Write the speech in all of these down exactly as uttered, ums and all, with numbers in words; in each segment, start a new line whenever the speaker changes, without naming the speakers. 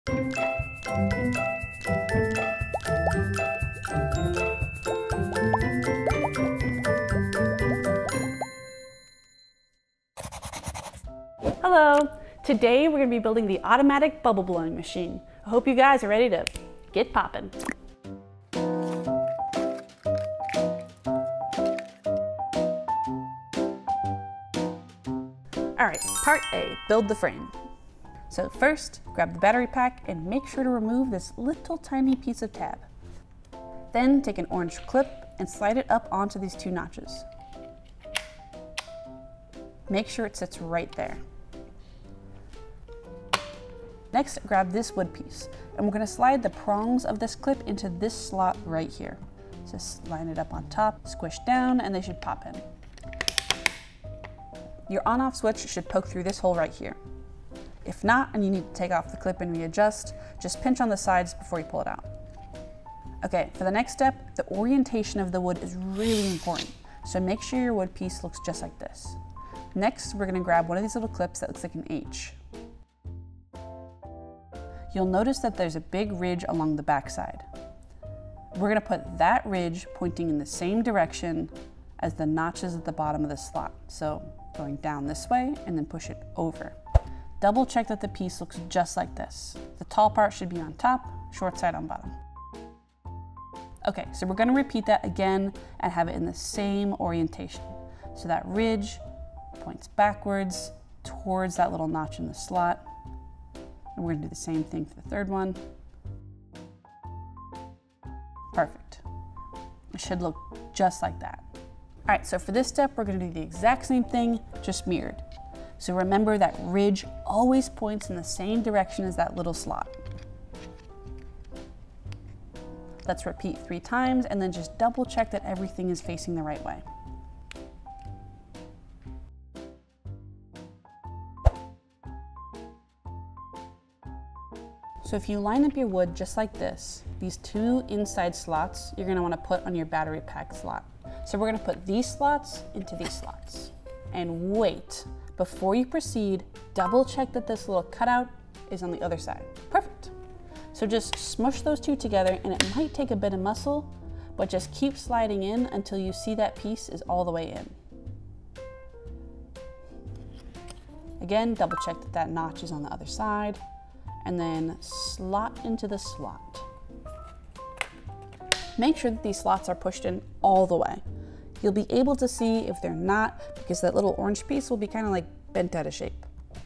Hello! Today we're going to be building the automatic bubble blowing machine. I hope you guys are ready to get poppin'. Alright, part A, build the frame. So first, grab the battery pack and make sure to remove this little tiny piece of tab. Then take an orange clip and slide it up onto these two notches. Make sure it sits right there. Next, grab this wood piece, and we're going to slide the prongs of this clip into this slot right here. Just line it up on top, squish down, and they should pop in. Your on-off switch should poke through this hole right here. If not, and you need to take off the clip and readjust, just pinch on the sides before you pull it out. Okay, for the next step, the orientation of the wood is really important, so make sure your wood piece looks just like this. Next, we're going to grab one of these little clips that looks like an H. You'll notice that there's a big ridge along the back side. We're going to put that ridge pointing in the same direction as the notches at the bottom of the slot. So going down this way and then push it over. Double check that the piece looks just like this. The tall part should be on top, short side on bottom. Okay, so we're going to repeat that again and have it in the same orientation. So that ridge points backwards towards that little notch in the slot. And we're going to do the same thing for the third one. Perfect. It should look just like that. All right, so for this step, we're going to do the exact same thing, just mirrored. So remember that ridge always points in the same direction as that little slot. Let's repeat three times and then just double check that everything is facing the right way. So if you line up your wood just like this, these two inside slots, you're gonna wanna put on your battery pack slot. So we're gonna put these slots into these slots. And wait, before you proceed, double check that this little cutout is on the other side. Perfect. So just smush those two together, and it might take a bit of muscle, but just keep sliding in until you see that piece is all the way in. Again, double check that that notch is on the other side, and then slot into the slot. Make sure that these slots are pushed in all the way. You'll be able to see if they're not, because that little orange piece will be kind of like bent out of shape.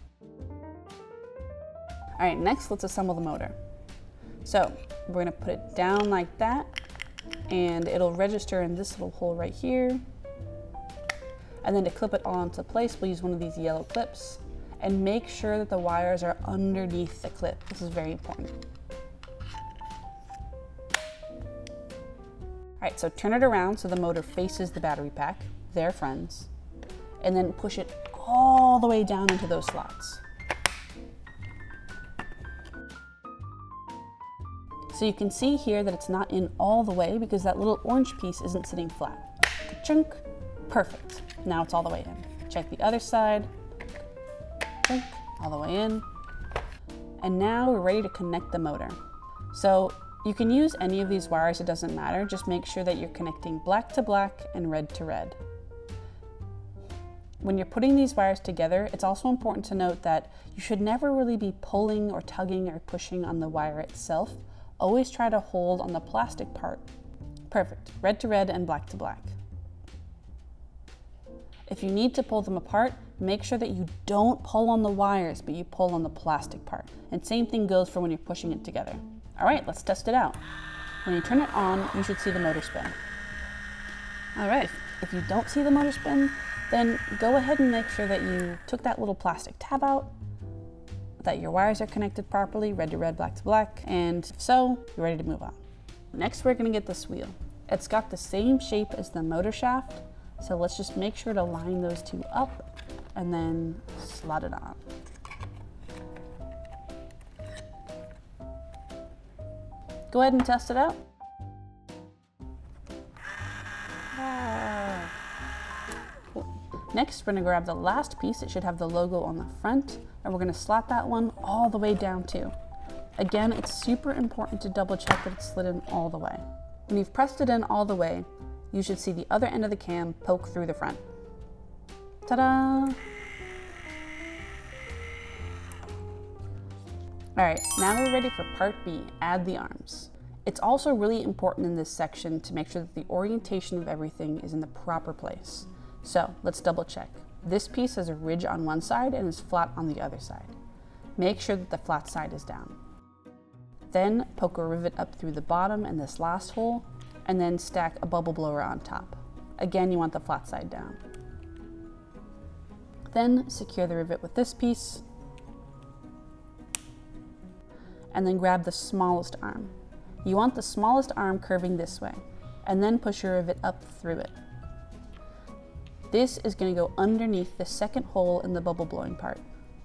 All right, next let's assemble the motor. So we're gonna put it down like that, and it'll register in this little hole right here. And then to clip it all into place, we'll use one of these yellow clips. And make sure that the wires are underneath the clip. This is very important. All right, so turn it around so the motor faces the battery pack, they're friends, and then push it all the way down into those slots. So you can see here that it's not in all the way because that little orange piece isn't sitting flat. Ka-chunk, perfect. Now it's all the way in. Check the other side. All the way in. And now we're ready to connect the motor. So you can use any of these wires, it doesn't matter. Just make sure that you're connecting black to black and red to red. When you're putting these wires together, it's also important to note that you should never really be pulling or tugging or pushing on the wire itself. Always try to hold on the plastic part. Perfect, red to red and black to black. If you need to pull them apart, make sure that you don't pull on the wires, but you pull on the plastic part. And same thing goes for when you're pushing it together. All right, let's test it out. When you turn it on, you should see the motor spin. All right, if you don't see the motor spin, then go ahead and make sure that you took that little plastic tab out, that your wires are connected properly, red to red, black to black, and if so, you're ready to move on. Next, we're gonna get this wheel. It's got the same shape as the motor shaft, so let's just make sure to line those two up and then slot it on. Go ahead and test it out. Ah. Cool. Next, we're gonna grab the last piece. It should have the logo on the front, and we're gonna slot that one all the way down too. Again, it's super important to double check that it's slid in all the way. When you've pressed it in all the way, you should see the other end of the cam poke through the front. Ta-da! All right, now we're ready for part B, add the arms. It's also really important in this section to make sure that the orientation of everything is in the proper place. So let's double check. This piece has a ridge on one side and is flat on the other side. Make sure that the flat side is down. Then poke a rivet up through the bottom in this last hole, and then stack a bubble blower on top. Again, you want the flat side down. Then secure the rivet with this piece, and then grab the smallest arm. You want the smallest arm curving this way, and then push your rivet up through it. This is going to go underneath the second hole in the bubble blowing part.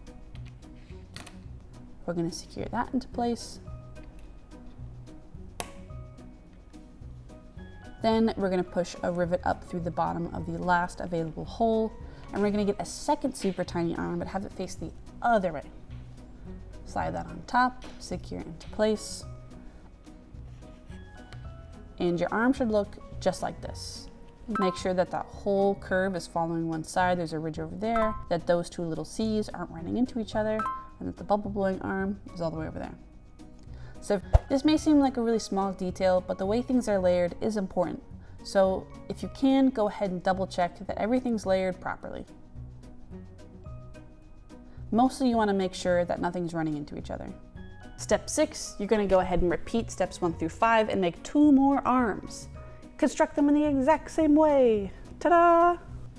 We're going to secure that into place. Then we're going to push a rivet up through the bottom of the last available hole, and we're going to get a second super tiny arm, but have it face the other way. Slide that on top, secure into place, and your arm should look just like this. Make sure that that whole curve is following one side. There's a ridge over there, that those two little C's aren't running into each other, and that the bubble blowing arm is all the way over there. So this may seem like a really small detail, but the way things are layered is important. So if you can, go ahead and double check that everything's layered properly. Mostly you want to make sure that nothing's running into each other. Step six, you're going to go ahead and repeat steps one through five and make two more arms. Construct them in the exact same way. Ta-da!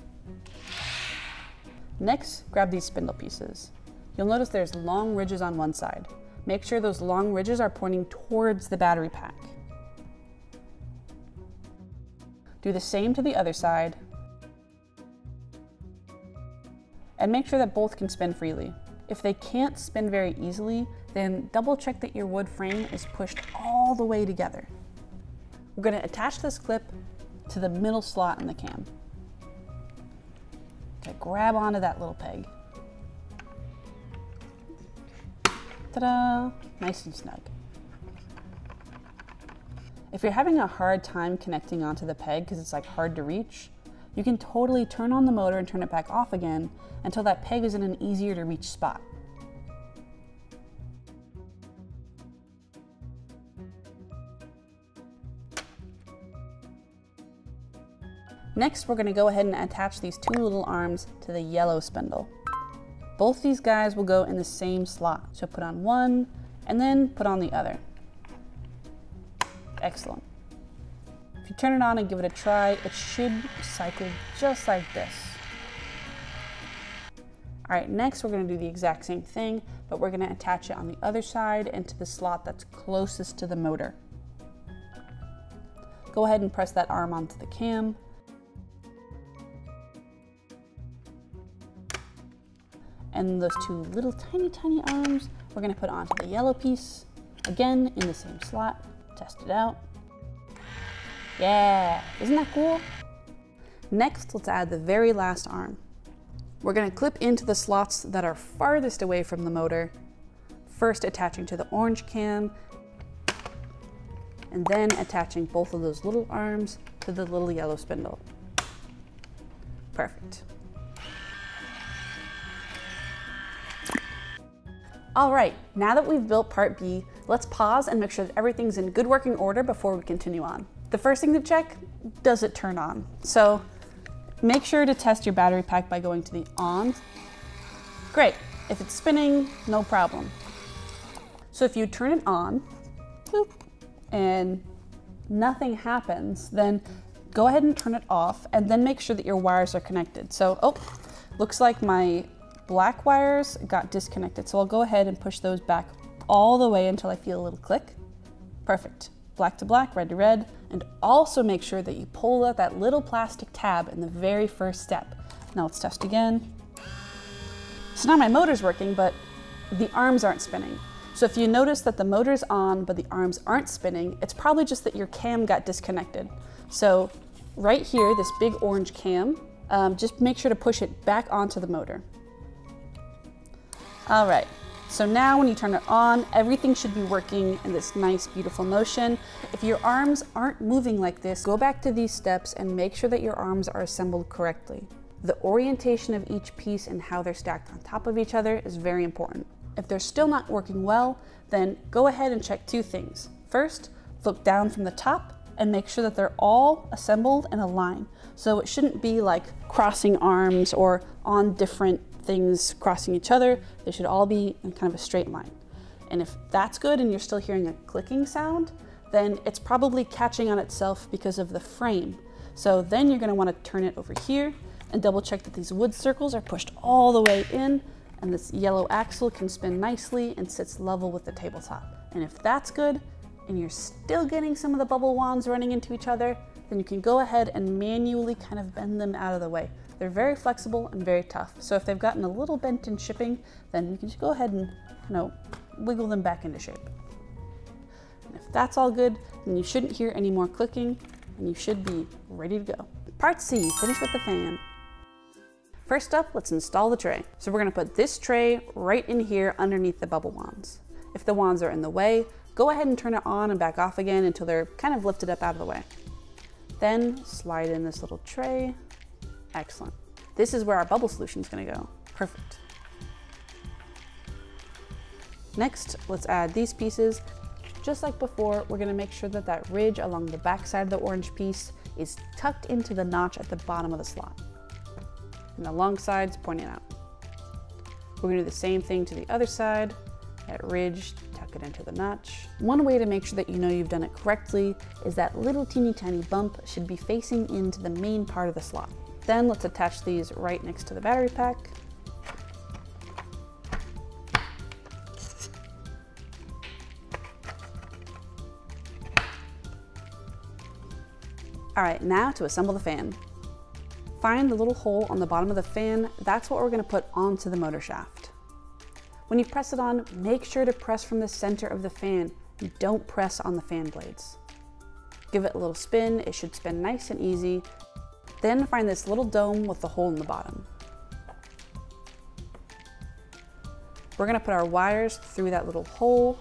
Next, grab these spindle pieces. You'll notice there's long ridges on one side. Make sure those long ridges are pointing towards the battery pack. Do the same to the other side. And make sure that both can spin freely. If they can't spin very easily, then double check that your wood frame is pushed all the way together. We're going to attach this clip to the middle slot in the cam. Okay, grab onto that little peg. Ta-da! Nice and snug. If you're having a hard time connecting onto the peg because it's like hard to reach, you can totally turn on the motor and turn it back off again until that peg is in an easier to reach spot. Next, we're going to go ahead and attach these two little arms to the yellow spindle. Both these guys will go in the same slot. So put on one and then put on the other. Excellent. If you turn it on and give it a try, it should cycle just like this. All right, next we're going to do the exact same thing, but we're going to attach it on the other side into the slot that's closest to the motor. Go ahead and press that arm onto the cam. And those two little tiny, tiny arms, we're going to put onto the yellow piece, again in the same slot. Test it out. Yeah, isn't that cool? Next, let's add the very last arm. We're going to clip into the slots that are farthest away from the motor, first attaching to the orange cam, and then attaching both of those little arms to the little yellow spindle. Perfect. All right, now that we've built part B, let's pause and make sure that everything's in good working order before we continue on. The first thing to check, does it turn on? So make sure to test your battery pack by going to the on. Great, if it's spinning, no problem. So if you turn it on, boop, and nothing happens, then go ahead and turn it off and then make sure that your wires are connected. So, oh, looks like my black wires got disconnected. So I'll go ahead and push those back all the way until I feel a little click. Perfect. Black to black, red to red. And also make sure that you pull out that little plastic tab in the very first step. Now let's test again. So now my motor's working, but the arms aren't spinning. So if you notice that the motor's on, but the arms aren't spinning, it's probably just that your cam got disconnected. So right here, this big orange cam, um, just make sure to push it back onto the motor. All right, So now when you turn it on, everything should be working in this nice, beautiful motion. If your arms aren't moving like this, go back to these steps and make sure that your arms are assembled correctly. The orientation of each piece and how they're stacked on top of each other is very important. If they're still not working well, then go ahead and check two things. First, look down from the top and make sure that they're all assembled in a line. So it shouldn't be like crossing arms or on different things crossing each other. They should all be in kind of a straight line. And if that's good and you're still hearing a clicking sound, then it's probably catching on itself because of the frame. So then you're gonna wanna turn it over here and double check that these wood circles are pushed all the way in and this yellow axle can spin nicely and sits level with the tabletop. And if that's good and you're still getting some of the bubble wands running into each other, then you can go ahead and manually kind of bend them out of the way. They're very flexible and very tough. So if they've gotten a little bent in shipping, then you can just go ahead and, you know, wiggle them back into shape. And if that's all good, then you shouldn't hear any more clicking and you should be ready to go. Part C, finish with the fan. First up, let's install the tray. So we're gonna put this tray right in here underneath the bubble wands. If the wands are in the way, go ahead and turn it on and back off again until they're kind of lifted up out of the way. Then slide in this little tray. Excellent. This is where our bubble solution is gonna go. Perfect. Next, let's add these pieces. Just like before, we're gonna make sure that that ridge along the back side of the orange piece is tucked into the notch at the bottom of the slot. And the long sides pointing out. We're gonna do the same thing to the other side. That ridge, tuck it into the notch. One way to make sure that you know you've done it correctly is that little teeny tiny bump should be facing into the main part of the slot. Then let's attach these right next to the battery pack. All right, now to assemble the fan. Find the little hole on the bottom of the fan. That's what we're gonna put onto the motor shaft. When you press it on, make sure to press from the center of the fan and don't press on the fan blades. Give it a little spin. It should spin nice and easy. Then find this little dome with the hole in the bottom. We're gonna put our wires through that little hole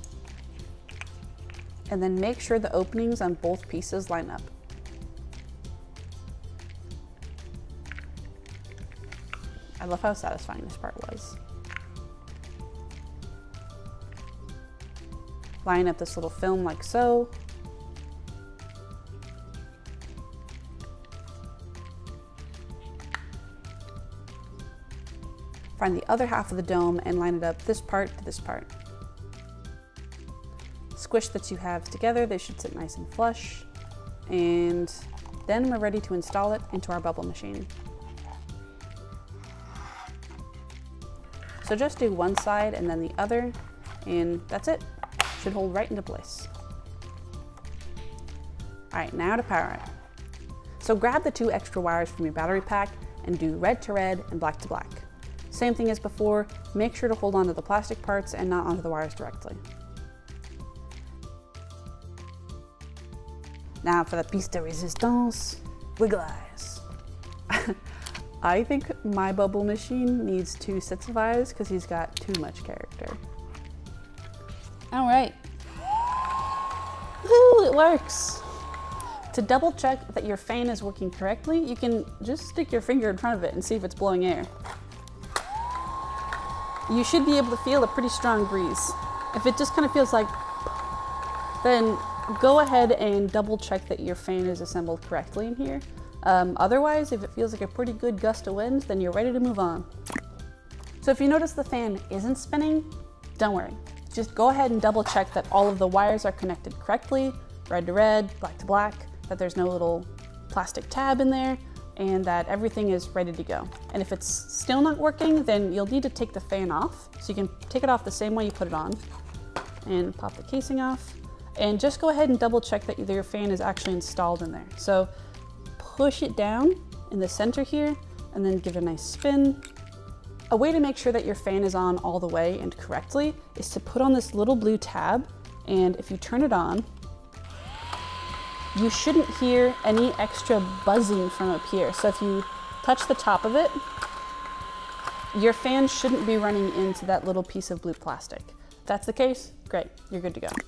and then make sure the openings on both pieces line up. I love how satisfying this part was. Line up this little film like so. Find the other half of the dome and line it up this part to this part. Squish the two halves together. They should sit nice and flush. And then we're ready to install it into our bubble machine. So just do one side and then the other, and that's it. Should hold right into place. All right, now to power it. So grab the two extra wires from your battery pack and do red to red and black to black. Same thing as before, make sure to hold onto the plastic parts and not onto the wires directly. Now for the piece de resistance, wiggle eyes. I think my bubble machine needs two sets of eyes because he's got too much character. All right. Woo, it works. To double check that your fan is working correctly, you can just stick your finger in front of it and see if it's blowing air. You should be able to feel a pretty strong breeze. If it just kind of feels like, then go ahead and double check that your fan is assembled correctly in here. Um, otherwise, if it feels like a pretty good gust of wind, then you're ready to move on. So if you notice the fan isn't spinning, don't worry. Just go ahead and double check that all of the wires are connected correctly, red to red, black to black, that there's no little plastic tab in there, and that everything is ready to go. And if it's still not working, then you'll need to take the fan off. So you can take it off the same way you put it on and pop the casing off. And just go ahead and double check that your fan is actually installed in there. So push it down in the center here and then give it a nice spin. A way to make sure that your fan is on all the way and correctly is to put on this little blue tab, and if you turn it on, you shouldn't hear any extra buzzing from up here. So if you touch the top of it, your fan shouldn't be running into that little piece of blue plastic. If that's the case, great, you're good to go.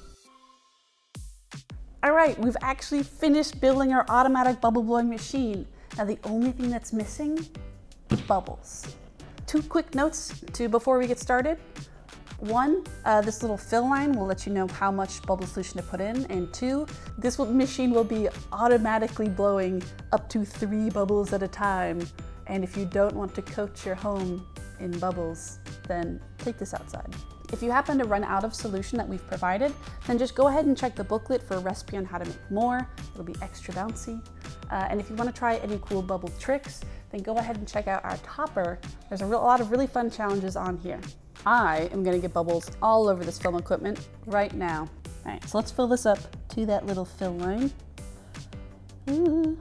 All right, we've actually finished building our automatic bubble blowing machine. Now the only thing that's missing, bubbles. Two quick notes to before we get started. One, uh, this little fill line will let you know how much bubble solution to put in. And two, this will, machine will be automatically blowing up to three bubbles at a time. And if you don't want to coat your home in bubbles, then take this outside. If you happen to run out of solution that we've provided, then just go ahead and check the booklet for a recipe on how to make more. It'll be extra bouncy. Uh, and if you want to try any cool bubble tricks, then go ahead and check out our topper. There's a, real, a lot of really fun challenges on here. I am gonna get bubbles all over this film equipment right now. All right, so let's fill this up to that little fill line. Ooh.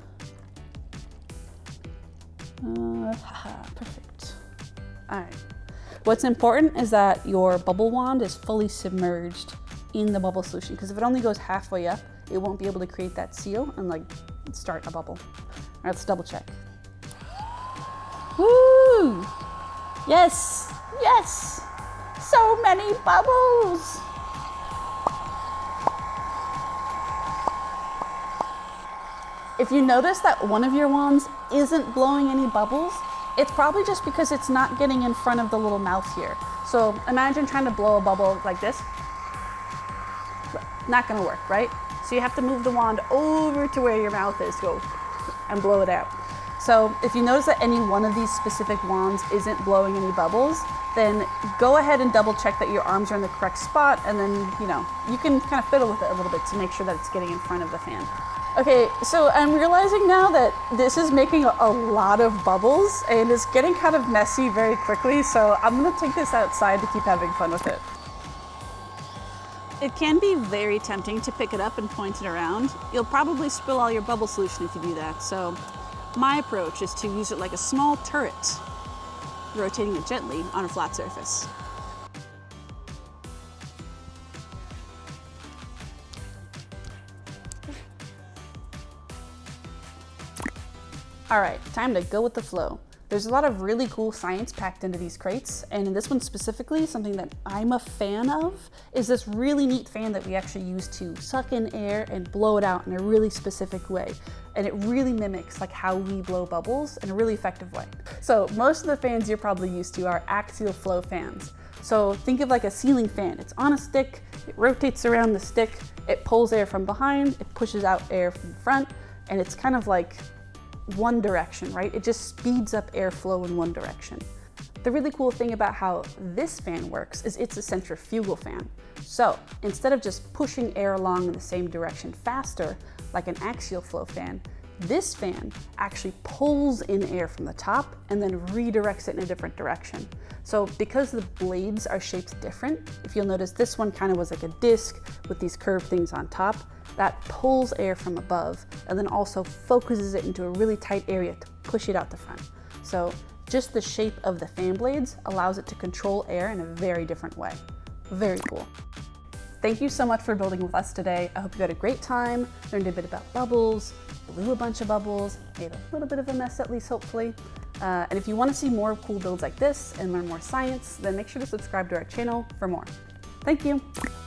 Uh, haha, perfect. All right. What's important is that your bubble wand is fully submerged in the bubble solution, because if it only goes halfway up, it won't be able to create that seal and like start a bubble. All right, let's double check. Woo! Yes, yes! So many bubbles! If you notice that one of your wands isn't blowing any bubbles, it's probably just because it's not getting in front of the little mouth here. So imagine trying to blow a bubble like this. Not gonna work, right? So you have to move the wand over to where your mouth is, go and blow it out. So if you notice that any one of these specific wands isn't blowing any bubbles, then go ahead and double check that your arms are in the correct spot, and then, you know, you can kind of fiddle with it a little bit to make sure that it's getting in front of the fan. Okay, so I'm realizing now that this is making a, a lot of bubbles and it's getting kind of messy very quickly, so I'm gonna take this outside to keep having fun with it. It can be very tempting to pick it up and point it around. You'll probably spill all your bubble solution if you do that, so my approach is to use it like a small turret, rotating it gently on a flat surface. All right, time to go with the flow. There's a lot of really cool science packed into these crates, and in this one specifically, something that I'm a fan of is this really neat fan that we actually use to suck in air and blow it out in a really specific way. And it really mimics like how we blow bubbles in a really effective way. So most of the fans you're probably used to are axial flow fans. So think of like a ceiling fan. It's on a stick, it rotates around the stick, it pulls air from behind, it pushes out air from the front, and it's kind of like one direction, right? It just speeds up airflow in one direction. The really cool thing about how this fan works is it's a centrifugal fan. So instead of just pushing air along in the same direction faster, like an axial flow fan, this fan actually pulls in air from the top and then redirects it in a different direction. So because the blades are shaped different, if you'll notice this one kind of was like a disc with these curved things on top, that pulls air from above and then also focuses it into a really tight area to push it out the front. So just the shape of the fan blades allows it to control air in a very different way. Very cool. Thank you so much for building with us today. I hope you had a great time, learned a bit about bubbles, blew a bunch of bubbles, made a little bit of a mess at least, hopefully. Uh, and if you want to see more cool builds like this and learn more science, then make sure to subscribe to our channel for more. Thank you.